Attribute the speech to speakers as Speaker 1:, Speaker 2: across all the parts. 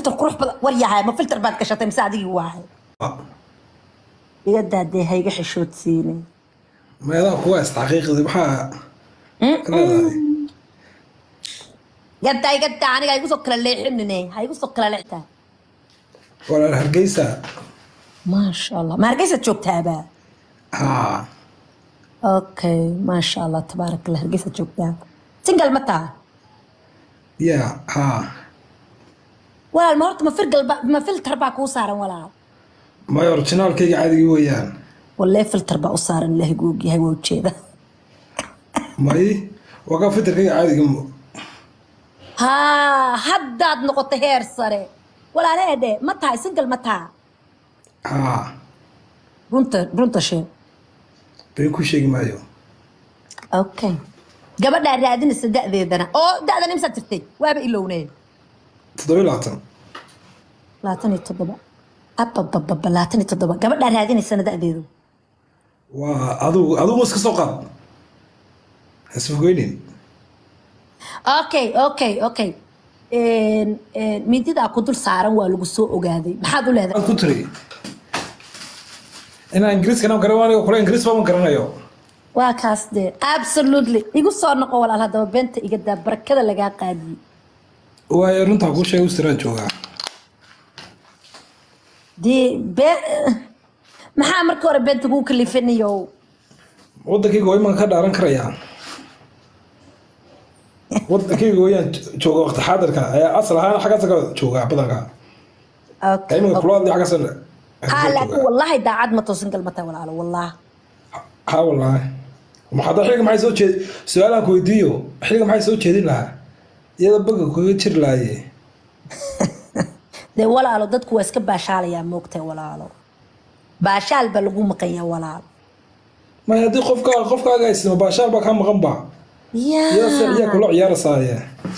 Speaker 1: فلتر قروح وريها ما فلتر بعد كشتي مساعدي واحد يقدر ده هيجي حشوت سيني
Speaker 2: ما يلا كويس حقيقة بحا
Speaker 1: قد أنا جاي سكر اللي حنني هاي سكر اللي حتى
Speaker 2: ولا الهرقيسة
Speaker 1: ما شاء الله ما هرقيسة شوكتها بقى اوكي ما شاء الله تبارك الله هرقيسة شوكتها سنقل متى
Speaker 2: يا
Speaker 1: ولا المرت ما فلتر بقى كوسارا ولا
Speaker 2: ما يورجنال كي عادي ويان
Speaker 1: ولا فلتر بقى وصار اللي يقول هي وجهه
Speaker 2: ماي وقف فلتر كي عادي
Speaker 1: ها حداد نقطة هير صاري ولا أنا ده متى سنقل متى برونتا شيء
Speaker 2: بيكو شيء مايو
Speaker 1: اوكي قبل لا رادين الصدق ذي ذنا او دعنا نمسك ترتي وابي لونين
Speaker 2: تضوي لاتن
Speaker 1: لاتني تضبع أبا لاتني تضبع قبل لا رادين السنة ذي
Speaker 2: وأدو مسك سوقات هسفقينين
Speaker 1: اوكي ميديدا كنت سارن waa lagu soo ogaaday maxaad u leedahay
Speaker 2: ku tiri ina ingiriis kana garanayo kula ingiriis baan garanayo
Speaker 1: waa kaas de absolutely igu soo noqo walaal hadaba beenta iga daa barakada laga qaadi
Speaker 2: way runta ku sheegay Australia jooga
Speaker 1: di maxaa markii hore beenta ku kalifinayo
Speaker 2: wadankayga way man ka dhaaran karaya wadankayga wayaan jooga waqti xaadirka ayaa asal ahaan xagga jooga badanka
Speaker 1: okay
Speaker 2: ayma kulaad xagga san
Speaker 1: laakiin wallahi daacad ma toosin galmata walaalo wallahi
Speaker 2: ha wallahi maxaa xilliga maxay soo jeed su'aalan ku weydiiyo xilliga maxay soo jeedin lahaa iyada baga ku jir laayay
Speaker 1: de walaalo dadku waa iska baashaalaya moogtay walaalo baashaal ba lagu maqaya walaalo
Speaker 2: ma hadii qofkaaga isma baashaal ba ka maqan ba يا سيدي كل عيار صايا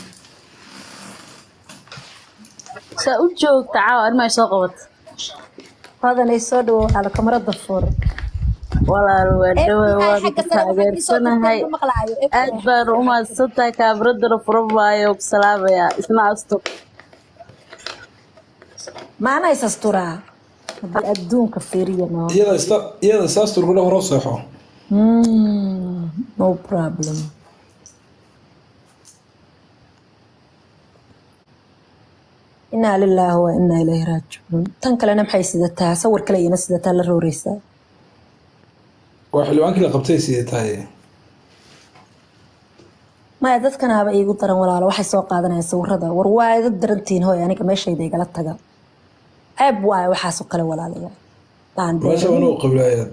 Speaker 3: سأوجوك تعاون ما يسوقت
Speaker 1: هذا ليس دو على كاميرا الضفور
Speaker 3: ولا الودو تاجرتنا هاي أكبر وما صدق كاميرا الضفور يوك سلام يا اسمع أستوك
Speaker 1: ما أنا يسستورا بالأدون كفيرية ما
Speaker 2: يلا استور كله رصحه
Speaker 1: no problem إنا لله وإنا إليه راجعون تنكل أنا محي سيدتها صور كلي سيدتها للروريسة
Speaker 2: وحلوان كلا قبتي سيدتها
Speaker 1: ما يدد كان هذا يقول ترى ولا وحي سوق هذا يصور هذا ورواي ضد درنتين هو يعني كما شيء ذي قالت تجا عيب واي وحاسق كلا ولا ليه
Speaker 2: ما شو نو قبل أيام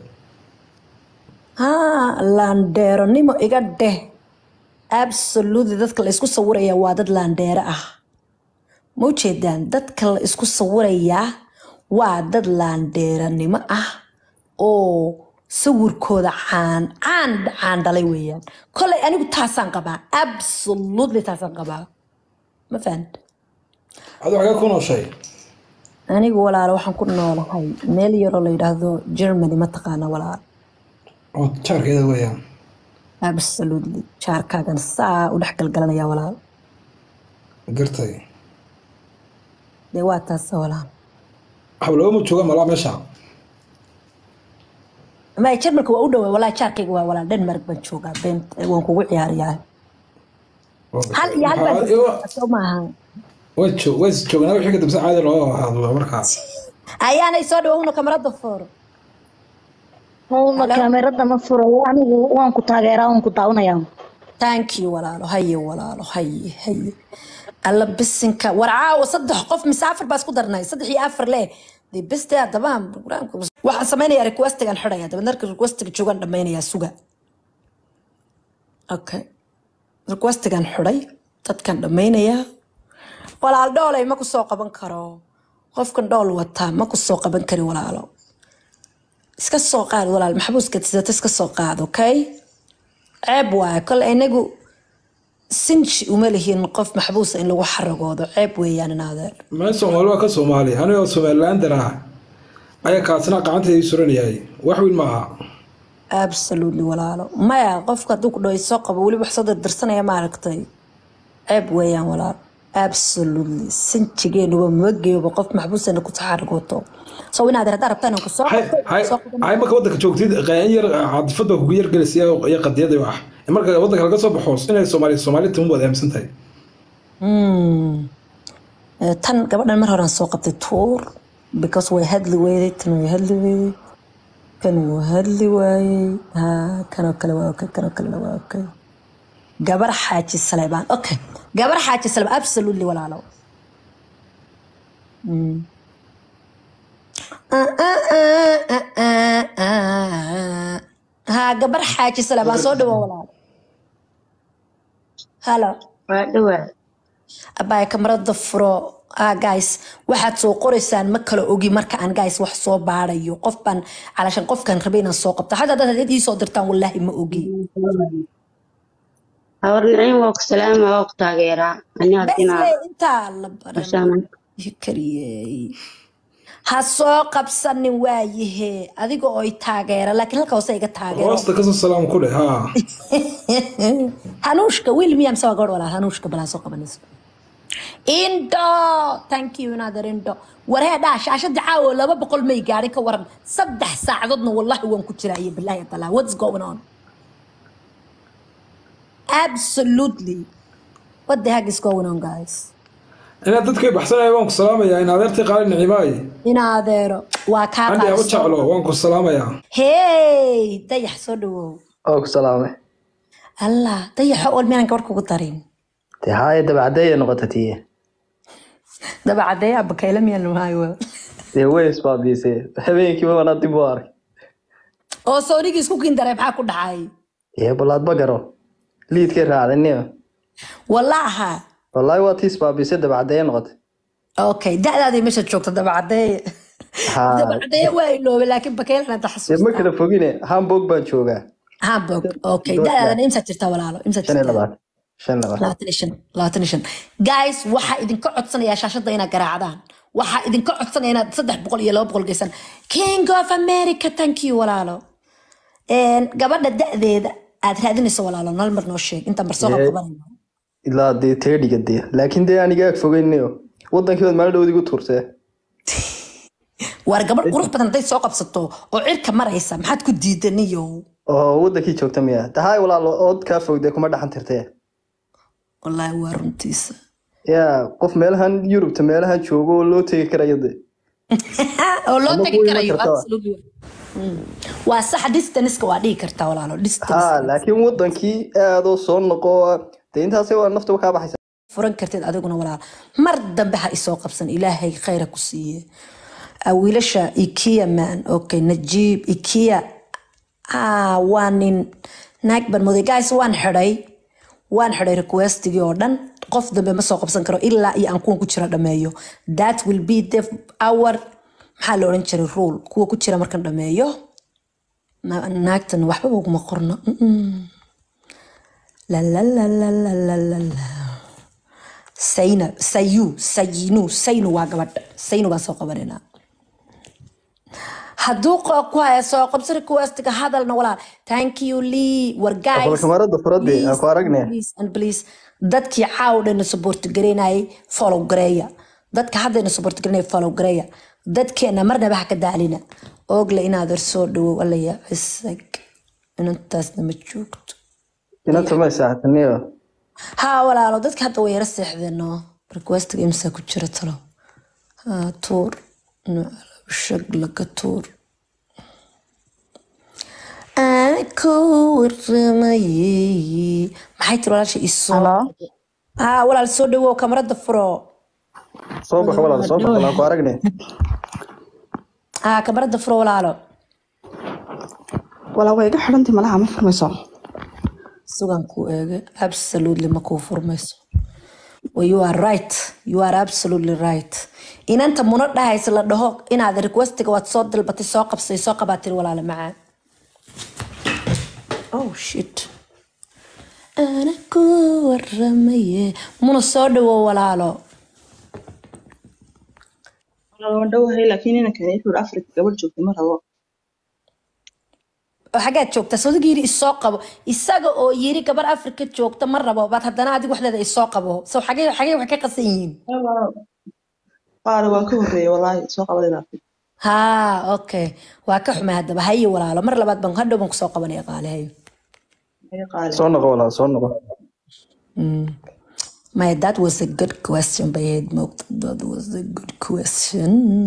Speaker 1: لانديرو نيمو إيجاده absolutely dadka la isku sawiraya waa dad laandeer ah ma u jeedaan dadka la isku sawiraya waa dad laandeeranimo ah oo sawirkooda caan dhalay weeyaan kolay anigu taasaan qabaa absolutely taasaan qabaa ma fahant
Speaker 2: adu xaga ku nooshay
Speaker 1: anigu walaalo waxaan ku noolahay meel yar oo la yiraahdo Germany ma taqaana walaal
Speaker 2: oo charkeeda weeyaan
Speaker 1: absolutely charkaagan saa u dhax galgalanaya walaal
Speaker 2: gartay
Speaker 1: de waa taas walaal
Speaker 2: hablo ma jooga mala meesha
Speaker 1: ma Germany waa u dhaw walaal charkayga waa walaal Denmark baan joogaa beent waan kugu ciyaariyaa hal iyo hal baan soo maahan
Speaker 2: way joognaa wixii ka dibsan caadi loo ahaado markaas
Speaker 1: ayaanay soo dhawowno kamarada fooro
Speaker 3: هو كاميرا ما فروا يعني وانكو تاجرا وانكو داونيا
Speaker 1: thank you walaalo hay alla bisinka warcaa saddex qof misaafir baas ku darnay 3 iyo 4 lee di bista dabaan programka waxaan sameeynaa request-gan xidhaya daba marka request-ga joogan dhameynaya suga okay request-gan xidhay dadkan dhameynaya walaal dhoolay ma ku soo qaban karo qofkan dhool wata ma ku soo qaban kari walaalo iska soo qaad walaal maxbuuska sidoo iska soo qaad okay ceeb waa kal inagu sinji uma lihiin qof maxbuus in lagu xaragoodo ceeb weeyaan naadeer
Speaker 2: ma Soomaali waa ka Soomaali aniga Somaliland ah ay kaasna qacanteey suranayay wax wiil ma aha
Speaker 1: absolutely walaalo maya qofka duu ku dhow soo qabo wali wax soo dirsanaya ma aragtay ceeb weeyaan walaal absolutely sinjigeenu waa mageeyo qof maxbuusana ku taxarigooto soo inaad rabtaan ku soo
Speaker 2: hay marka waddanka joogtid qeyn yar cadfada ku yar galisiya iyo qadiyada wax marka waddanka laga soo baxo inay Soomaali tum wada aaminsan tahay
Speaker 1: tan gabadhan mar hore aan soo qabtay tour because way hadli weeyday tan way hadli weeyday kan waa hadli waayay ha kana kale waa okay kana kale waa okay gabar xaaji Saleebaan okay gabar xaaji Saleebaan absolutely walaalo ha gabar xaaji Saleebaan soo dhawo walaalo hello
Speaker 3: waa dhawa
Speaker 1: abay kamarada furo guys waxaad soo qoraysaan ma kala ogi marka aan guys wax soo baarayo qofban calashan qofkan rabay inaan soo qabto hada dad ii soo dirtaan wallahi ma ogi
Speaker 3: hawarnayn waa ku salaama waa ku taageera ani hadina
Speaker 1: inta la baran kariyay ha soo qabsanin waayahe adiga oo ay taageera laakiin halka hoose iga taageero
Speaker 2: hoosta ka soo salaam ku leh ha
Speaker 1: hanuushka William soo gaar wala hanuushka bala soo qabanayso indo thank you another indo wareeda shaashada caawo 200 may gaari ka waran 3 saacadoodna wallahi waan ku jiraa billahi taala what's going on absolutely what the heck is going on guys
Speaker 2: ina dadkay baxsanay waan ku salaamaya in adeertii qaali nicimaay
Speaker 1: in adeero waa ka
Speaker 2: qaali aniga u jeclo waan ku salaamaya
Speaker 1: hey dayax soo dhawo
Speaker 4: oo ku salaamay
Speaker 1: allah dayax oo meel gabar kugu darin
Speaker 4: tahay dabacdeey noqotay
Speaker 1: dabacdeey abkayla meel maayo
Speaker 4: wees baabisay habeenkii ma wana dib waar
Speaker 1: oo soorigi isku kin daray maxaa ku dhacay
Speaker 4: balaad bagaro liidkay raacdaniyo wallahi waa tis baabisay dabacdeey noqotay
Speaker 1: okay da'daadii meesha joogta dabacdeey dabacdeey waa iloobe laakiin bakayla taxasuus
Speaker 4: ma kala fogine Hamburg baan joogaa
Speaker 1: Hamburg okay da'daadana imsa jirta walaalo imsa jirta 25 guys waxa idinka codsanaya shaashada inaad garaacdaan waxa idinka codsanaya inaad 300 iyo 200 geysan King of America thank you walaalo gabadha da'deeda aad raadinayso walaalo nal mar noo sheeg inta mar soo qabanayno
Speaker 4: ilaa de teedigade laakiin de aniga ag fogeynayo wadankeed meel dhawdigu tuurtay
Speaker 1: war gabadh qurux badan day soo qabsato oo cirka maraysa maxaad ku diidaniyo
Speaker 4: oo wadankii joogta miya tahay walaalo ood ka fogday kuma dhaxan tirtay
Speaker 1: wallahi waa runtiisa
Speaker 4: ya qof meelahan Europe ta meelahan joogo loo tagi karayo de
Speaker 1: oo loo tagi karayo absolutely waa sax distance waa dhigi kartaa walaalo distance
Speaker 4: laakiin wadankii aad oo soo noqo intaasay waa naftu ka baxaysa
Speaker 1: furan kartid adiguna walaal mar dambe ha isoo qabsan ilaahay khayr ku siiye awiilasha IKEA man okay Najib IKEA waanin naag ban moday guys waan xiray requestigi oo dhan qof dambe ma soo qabsan karo ilaa iyo aan ku jira dhameeyo that will be the hour maxaa la oran jiray rule kuwa ku jira markan dhameeyo naagtan waxba ugu qorno la la la la la la la saynu waa gabadha saynu baa soo qabanayna hadduu ku haya soo qabsan requestiga hadalna walaal thank you Lee war guys
Speaker 4: kamarada furadii ku aragnay
Speaker 1: please dadkii caawdana support gareynay follow gareeya dadka hadayna support gareynay follow gareeya dadkeena marnaba ha ka daalina ogle inaad soo dhawo walaya isag intaasna ma joogto
Speaker 4: inta ma saaxaniyo
Speaker 1: ha walaalo dadka hadda way yara seexdeeno requestiga imsa ku jira talo tour shagla ka tour aku waramaye maxay tiri walaasha isoo walaal soo dhawo kamarada furo
Speaker 4: soo bax walaal soo bax walaal ku aragnay
Speaker 1: kamarada furo walaalo
Speaker 5: walaal way iga xirantay malaha ma furmayso
Speaker 1: sugan ku eege absolutely ma ku furmayso well, you are right you are absolutely right inanta muno dhahaysa la dhaho inaad requestiga waad soo dalbatay soo qabsay soo qabaatay walaalo macaan oh shit ana ku waramaye muno soo dhawo walaalo
Speaker 5: walaal waan dhawahay laakiin ina kale Afrika gabadh joogtay ma rabo
Speaker 1: وحاجات joogta sawdiga yiri isoo qabo isaga oo yiri gabar Afrika joogta mar rabo baad haddana adigu waxleeda isoo qabo soo xagee wax ka qasan yihiin
Speaker 5: qaar waan ka horeeyay wallahi soo qabadayna
Speaker 1: ha okay waa ka xumay hadaba haye walaalo mar labaad baan hadhow baan ku soo qabanaya qaalahay
Speaker 4: soo noqo walaal soo noqo
Speaker 1: that was a good question bayed that was a good question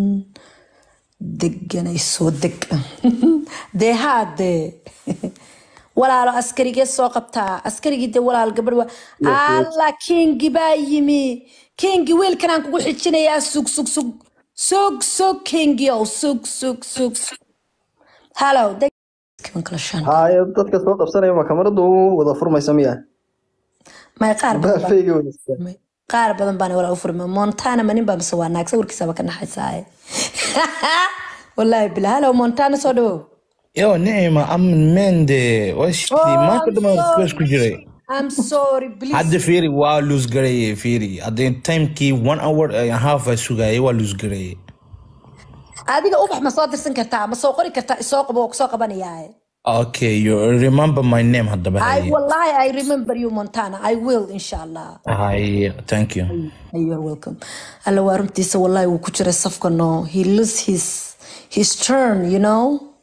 Speaker 1: deganay soo deg de hade walaalo askarige soo qabtaa askarigi de walaal gabar waa alla kingi baa yimi kingi wiilkan aan kugu xijinayaa sug kingi oo sug hello kan kala shan
Speaker 4: haay dadka soo qabsanaya ma kamaradu wada furmaysa miya
Speaker 1: ma qaar badan baan wala u furmay Montana manin baa mise waa naag sawirkiisa ka naxaysaay wallahi bilaa hello Montana soo dhaw
Speaker 6: yo Neema am mende washti ma kadama isku jiray
Speaker 1: I'm sorry please
Speaker 6: hadda fiiri waa lose garay fiiri at the time ki 1 hour and a half sugay waa lose garay
Speaker 1: adiga ubax ma soo dirsan kartaa ma soo qori kartaa isoo qabo oo soo qabanayaa
Speaker 6: okay you remember my name hadda
Speaker 1: wallahi I remember you Montana I will inshallah
Speaker 6: thank you
Speaker 1: you're welcome alla warumtiisa wallahi uu ku jiray safka no he lose his turn you know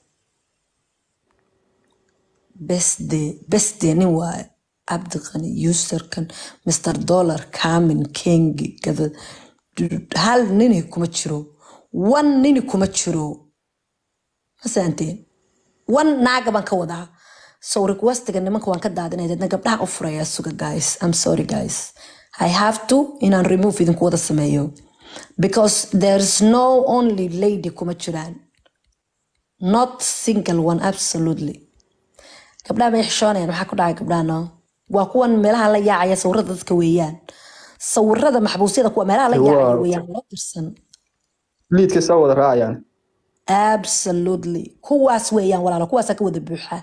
Speaker 1: best day nin waa Abdiqani userkan Mr Dollar Kamin King gada hal nini kuma jiro one nini kuma jiro masanteen one naaga baan ka wadaa so requestiga nimanka waan ka daadinay dadna gabdhaha u furaya suga guys I'm sorry guys I have to inaan remove idinku wada sameeyo because there's no only lady kuma jiraan not single one absolutely gabdhaha bay xishoonayaan waxa ku dhacay gabdhaha waa kuwan meelaha la yaacaya sawirada dadka weeyaan sawirada maxbuusyada kuwa meelaha la yaacaya weeyaan la tirsan
Speaker 4: liidka soo wada raacayaan
Speaker 1: absolutely kuwaas weeyaan walaalo kuwaas ka wada buuxa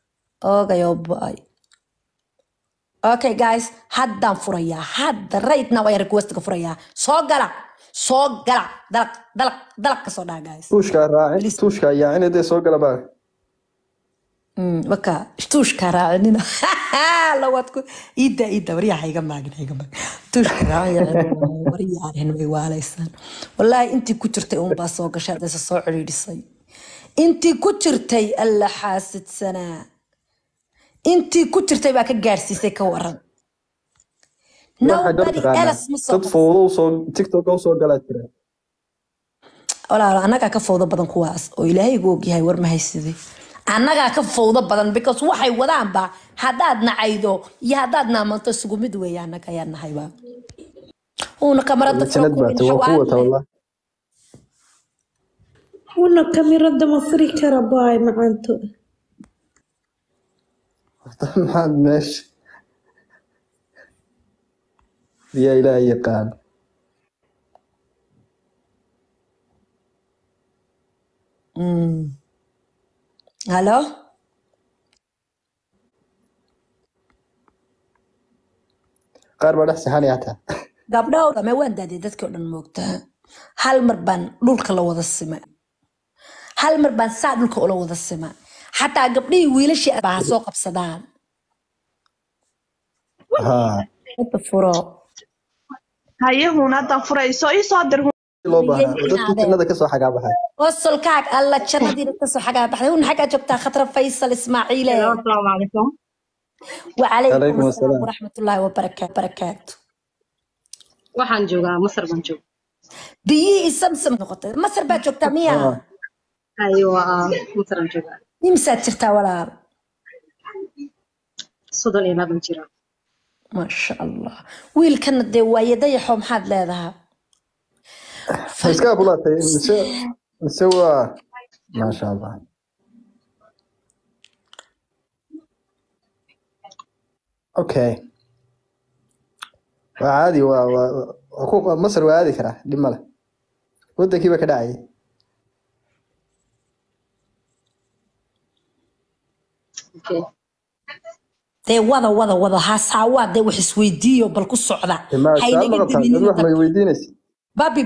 Speaker 1: okay guys haddaan furayaa hadda right now ay request ka furayaa soo gala dalaq ka soo dhaa guys
Speaker 4: tuushka ayaa inay soo gala baa
Speaker 1: waka tuushka raacinina lawadku ida wariyaha iga maagin tuushka raacin way waalaysan wallahi intii ku jirtay uun baa soo gashay dad soo xiriirisay intii ku jirtay alla xaasidana intii ku jirtay baa ka gaarsiisay ka waran nobody else
Speaker 4: dad foodo soo TikTok soo galaa jira
Speaker 1: walaal anaga ka foodo badan kuwaas oo ilaahay ugu ogyahay war ma haysidii anaga ka fowdo badan because waxay wadaan ba hadaad nacaydo iyo hadaad naamanto isugu mid weeyaan anaga ayaa nahayba una kamarada
Speaker 7: una kamarada ma furi kara baay macanto
Speaker 4: maxaad meesha يا إلهي قال
Speaker 1: هلو
Speaker 4: قال ما نحسي حالي عتها
Speaker 1: قبل ما وين دادي دتك ودن موقتها هل مربان دولك لو ودا السماء هل مربان ساعد دولك لو ودا السماء حتى قبلي ويلشي بها سوق بصدان
Speaker 4: ها
Speaker 1: انت فرو
Speaker 5: هاي هنا تفريسو يصدر
Speaker 4: لو بها dadku jannada ka soo xagaa baxay
Speaker 1: wasalkaag alla jannadii ka soo xagaa baxay un xaga joogtaa khatra faysal ismaaciile
Speaker 5: السلام عليكم
Speaker 1: وعليكم السلام ورحمة الله وبركاته
Speaker 8: waxaan joogaa Masar baan joogaa
Speaker 1: biyii samsam noqotay Masar baa joogtaa miya
Speaker 8: aywa Masar baan joogaa
Speaker 1: imsa jirtaa walaal
Speaker 8: soddon iyo laba jira
Speaker 1: ما شاء الله wiilkan de waayada yaxo maxaad leedahay
Speaker 4: iska bulatay مسوى ما شاء الله اوكي وعادي وحقوق مصر وعادي كره دمله ودا كيف كدعي
Speaker 8: okay
Speaker 1: de wada haasaawaa de wax isweydiiyo bal ku socda babi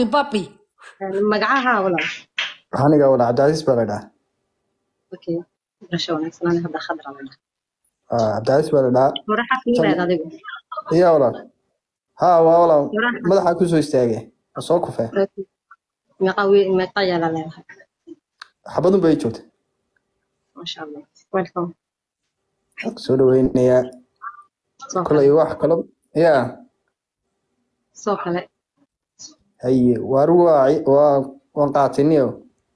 Speaker 8: magacaha walaal
Speaker 4: aniga walaal Cabdi Aziz baa la dhahaa
Speaker 8: okay برشا ونكسل أنا هذا خضرة ولا
Speaker 4: عبد العزيز ولا لا
Speaker 8: وراح أحكي هذا دقيقة
Speaker 4: يا ولا ها ولا
Speaker 8: وراح
Speaker 4: madaxa ku soo istaagay soo kufay
Speaker 8: ما قيل لا
Speaker 4: xabadun bay joogtay
Speaker 8: ما شاء الله ويلكم
Speaker 4: soo dhaweynaya kulay wax kale ya
Speaker 8: سوكله
Speaker 4: hay waan qaatiniyo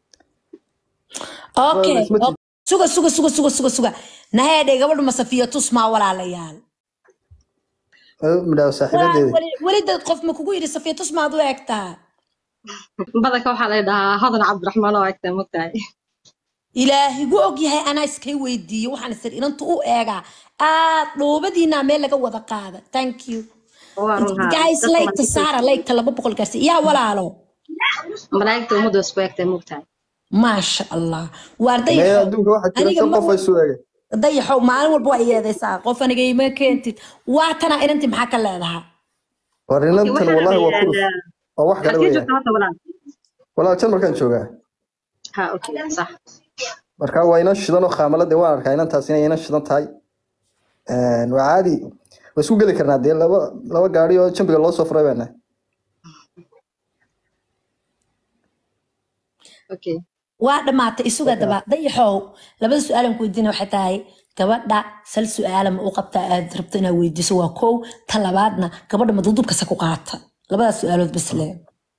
Speaker 1: okay suga naheedhe gabadhu masafiyo tusmaa walaalayaal
Speaker 4: midhaw saaxiibadeeda
Speaker 1: weli dad qof ma kugu yidhi safiyo tusmaad u eegtaa
Speaker 8: بدك waxaa la dhahaa hadan cabdiraxmaan oo eegtay mugtahay
Speaker 1: ilaahigu og yahay anaa iskay weydiiyo waxaan isir inantu u eegaa aad dhoobadiina meel laga wada qaada thank you guys like to Sara like to 200 gaarsi yaa walaalo
Speaker 8: malaa'igta umadu isku eegtay mugtahay
Speaker 1: maasha allah waarday
Speaker 4: adduunka waxa jira qof ay soo eegay
Speaker 1: dayaxow maalin walba waa yeedaysaa qof aniga ima keentid waa tana inanti maxaa ka leedahay
Speaker 4: warinantan wallahi waa ku wax kale weeyaan walaal tan markaan joogaa
Speaker 8: ha okay صح
Speaker 4: marka waa ina shidan oo khaamalada waan arkaa inantaas inay ina shidan tahay waa caadi way isku gali karnaa dee laba gaari oo jambiga loo soo furay baana
Speaker 8: okay
Speaker 1: waa dhamaatay isuga daba dayaxow labada su'aalan ku weydiina waxay tahay gabadha sal su'aal ma u qabtaa aad rabto inaad weydiiso waa koow ta labaadna gabadha ma dudubka sa ku qaata labada su'aalood bas lee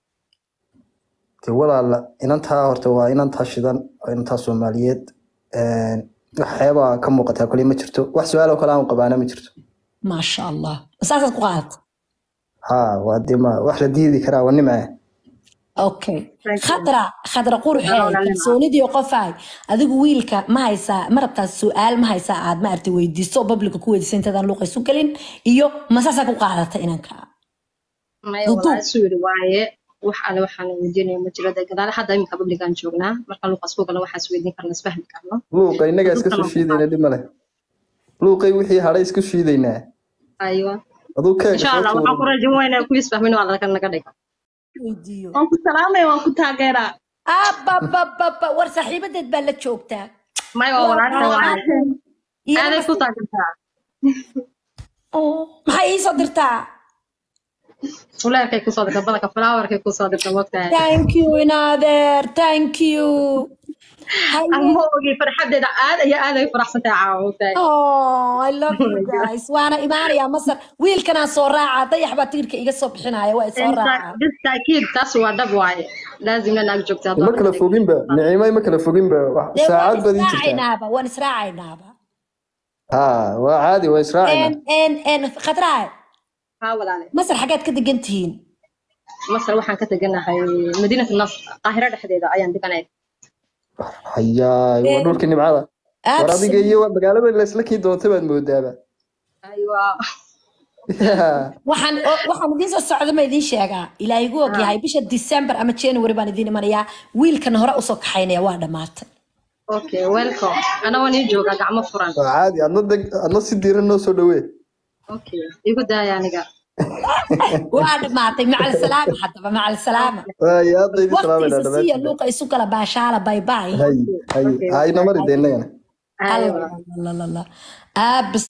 Speaker 4: walaal inantaa horta waa inantaa shidan oo inantaa Soomaaliyeed waxyaaba ka muuqata kulli ma jirto wax su'aalo kale aan qabaana ma jirto
Speaker 1: ma sha Allah asaas ku qaat
Speaker 4: ha waa dima wax la diidi karaa waa nimca
Speaker 1: okay khadra qurxay soonidii qofay adigu wiilka ma haysaa ma rabtaa su'aal ma haysaa aad ma arti weydiiso public ku weydiiso intadan luuqaysu galin iyo masaasa ku qaadata inanka
Speaker 8: ma walaal suuri waaye wax alle waxaan weydiinay ma jiro gadaal hadda imika public aan joognaa marka luuqas ku gala waxaas weydiin karna isfahmi karno
Speaker 4: luuqa inaga iska soo shiidayna dhib male luuqay wixii haray iska shiidaynaa
Speaker 8: aywa
Speaker 4: aduu ka
Speaker 8: insha Allah waxaan ku rajaynayaa ku isfahmino wada kan naga dhigo
Speaker 1: weydiiyo
Speaker 5: waan ku salaamay waan ku taageeraa
Speaker 1: abba war saaxiibadeed baa la joogtaa
Speaker 8: may walaal ku taageertaa
Speaker 1: maxay ii soo dirtaa
Speaker 8: ولكن كوسا دك بدك فلاور كي كوسا دك وقتها
Speaker 1: thank you نادر thank you
Speaker 8: أموجي فرحة ده هذا فرح ستعاوتها
Speaker 1: oh I love you guys وأنا إيمان يا مصر ويل كنا صراعة طيح بطيرك إيجا الصبح هنا يا صراعة
Speaker 8: بالتأكيد تسوى دبواي لازم ننجب تهذا
Speaker 4: ما كلا فوقين بقى نعيمة ما كلا فوقين بقى ساعات بدي
Speaker 1: ترتاح نابا ونسراعي نابا
Speaker 4: وعادي وإسراعي
Speaker 1: إن خطراء مصر حاجات كده جنتين
Speaker 8: مصر وحن كتجنا هاي مدينة النصر القاهرة حديدة أيام دي كانت
Speaker 4: هيا ودور كني بعض ورادي جاي بقالب الأسلكي دوتة بعد مودابة
Speaker 8: أيوة
Speaker 1: waxaan idin soo socdo ma idin sheegaa ilaahigu og yahay bisha December ama January baan idin imanayaa wiilkan hore u soo kaxaynaya waa dhamaatay
Speaker 8: okay welcome ana waan joogaa gacmo furan
Speaker 4: caadi adna si diiran noo soo dhaweey
Speaker 8: okay igu daaya aniga
Speaker 1: waa dhamaatay macal salaama hadaba macal salaama
Speaker 4: ya dadii salaamada
Speaker 1: dhamaatay si luuqa isu kala baashaala bye bye
Speaker 4: hay namari deynayna
Speaker 1: Allah